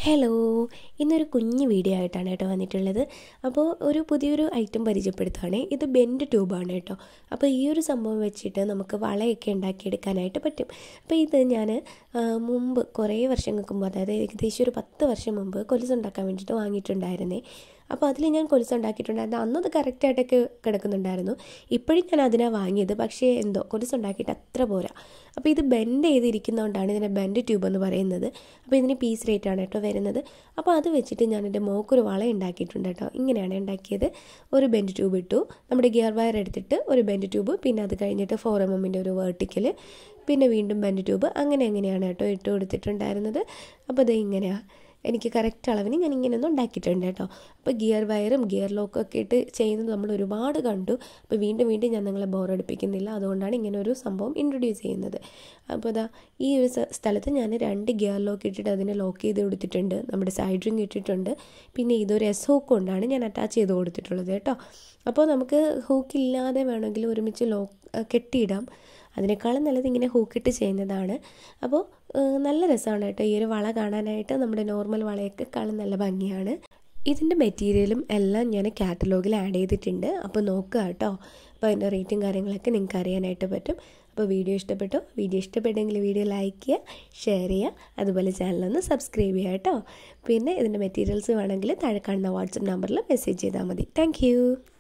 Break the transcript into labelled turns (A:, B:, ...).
A: Hello, ഇന്നൊരു കുഞ്ഞു video ആയിട്ടാണ് കേട്ടോ വന്നിട്ടുള്ളത്. അപ്പോൾ ഒരു പുതിയൊരു ഐറ്റം പരിചയപ്പെടുത്തുകയാണ്. ഇത് ബെൻഡ് ട്യൂബാണ് കേട്ടോ. അപ്പോൾ ഈ ഒരു സംഭവം വെച്ചിട്ട് നമുക്ക് വളയൊക്കെ ഉണ്ടാക്കിയെടുക്കാനായിട്ട് പറ്റും. അപ്പോൾ ഇത് ഞാൻ മുമ്പ് കുറേ വർഷങ്ങൾക്ക് മുമ്പ്, അതായത് ഏകദേശം ഒരു 10 വർഷം മുമ്പ് കൊലുസുണ്ടാക്കാൻ വേണ്ടിയിട്ട് വാങ്ങിയിട്ടുണ്ടായിരുന്നേ. അപ്പോൾ അതിൽ ഞാൻ കൊലുസുണ്ടാക്കിയിട്ടുണ്ടായിരുന്നു. അന്നത് കറക്റ്റായിട്ടൊക്കെ കിടക്കുന്നുണ്ടായിരുന്നു. ഇപ്പോഴും ഞാൻ അതിനാണ് വാങ്ങിയത്. പക്ഷേ എന്തോ കൊലുസുണ്ടാക്കിയിട്ട് അത്ര പോരാ. അപ്പോൾ ഇത് ബെൻഡ് ചെയ്തിരിക്കുന്നതുകൊണ്ടാണ് ഇതിനെ ബെൻഡ് ട്യൂബ് എന്ന് പറയുന്നത്. അപ്പോൾ ഇതിന് പീസ് റേറ്റാണ് കേട്ടോ വരുന്നത്. അപ്പോൾ അത് വെച്ചിട്ട് ഞാൻ എൻ്റെ മോക്കൊരു വള ഉണ്ടാക്കിയിട്ടുണ്ട് കേട്ടോ. ഇങ്ങനെയാണ് ഉണ്ടാക്കിയത്. ഒരു ബെൻഡ് ട്യൂബ് ഇട്ടു, നമ്മുടെ ഗിയർ വയർ എടുത്തിട്ട് ഒരു ബെൻഡ് ട്യൂബ്, പിന്നെ അത് കഴിഞ്ഞിട്ട് 4mm ഒരു വെർട്ടിക്കൽ, പിന്നെ വീണ്ടും ബെൻഡ് ട്യൂബ്, അങ്ങനെയാണ് കേട്ടോ ഇട്ട് കൊടുത്തിട്ടുണ്ടായിരുന്നത്. അപ്പോൾ ഇത് ഇങ്ങനെയാണ്. എനിക്ക് കറക്റ്റ് അളവിന് ഞാൻ ഇങ്ങനെയൊന്നും ഉണ്ടാക്കിയിട്ടുണ്ട് കേട്ടോ. അപ്പോൾ ഗിയർ വയറും ഗിയർ ലോക്കും ഒക്കെ ഇട്ട് ചെയ്യുന്നത് നമ്മൾ ഒരുപാട് കണ്ടു. അപ്പോൾ വീണ്ടും ഞാൻ നിങ്ങളെ ബോറടിപ്പിക്കുന്നില്ല. അതുകൊണ്ടാണ് ഇങ്ങനെ ഒരു സംഭവം ഇൻട്രൊഡ്യൂസ് ചെയ്യുന്നത്. അപ്പോൾ ഈ ഒരു സ്ഥലത്ത് ഞാൻ 2 ഗിയർ ലോക്ക് ഇട്ടിട്ട് അതിനെ ലോക്ക് ചെയ്ത് കൊടുത്തിട്ടുണ്ട്. നമ്മുടെ സൈഡ് റിങ് ഇട്ടിട്ടുണ്ട്. പിന്നെ ഇതൊരു എസ് ഹൂക്ക് കൊണ്ടാണ് ഞാൻ അറ്റാച്ച് ചെയ്ത് കൊടുത്തിട്ടുള്ളത് കേട്ടോ. അപ്പോൾ നമുക്ക് ഹൂക്കില്ലാതെ വേണമെങ്കിൽ ഒരുമിച്ച് കെട്ടിയിടാം. അതിനേക്കാളും നല്ലത് ഇങ്ങനെ ഹൂക്കിട്ട് ചെയ്യുന്നതാണ്. അപ്പോൾ നല്ല രസമാണ് കേട്ടോ ഈ ഒരു വള കാണാനായിട്ട്. നമ്മുടെ നോർമൽ വളയൊക്കെക്കാളും നല്ല ഭംഗിയാണ്. ഇതിൻ്റെ മെറ്റീരിയലും എല്ലാം ഞാൻ കാറ്റലോഗിൽ ആഡ് ചെയ്തിട്ടുണ്ട്. അപ്പോൾ നോക്കുക കേട്ടോ. അപ്പോൾ അതിൻ്റെ റേറ്റും കാര്യങ്ങളൊക്കെ നിങ്ങൾക്ക് അറിയാനായിട്ട് പറ്റും. അപ്പോൾ വീഡിയോ ഇഷ്ടപ്പെട്ടെങ്കിൽ വീഡിയോ ലൈക്ക് ചെയ്യുക, ഷെയർ ചെയ്യുക, അതുപോലെ ചാനലൊന്ന് സബ്സ്ക്രൈബ് ചെയ്യുക കേട്ടോ. പിന്നെ ഇതിൻ്റെ മെറ്റീരിയൽസ് വേണമെങ്കിൽ താഴെ കാണുന്ന വാട്സപ്പ് നമ്പറിൽ മെസ്സേജ് ചെയ്താൽ മതി. താങ്ക്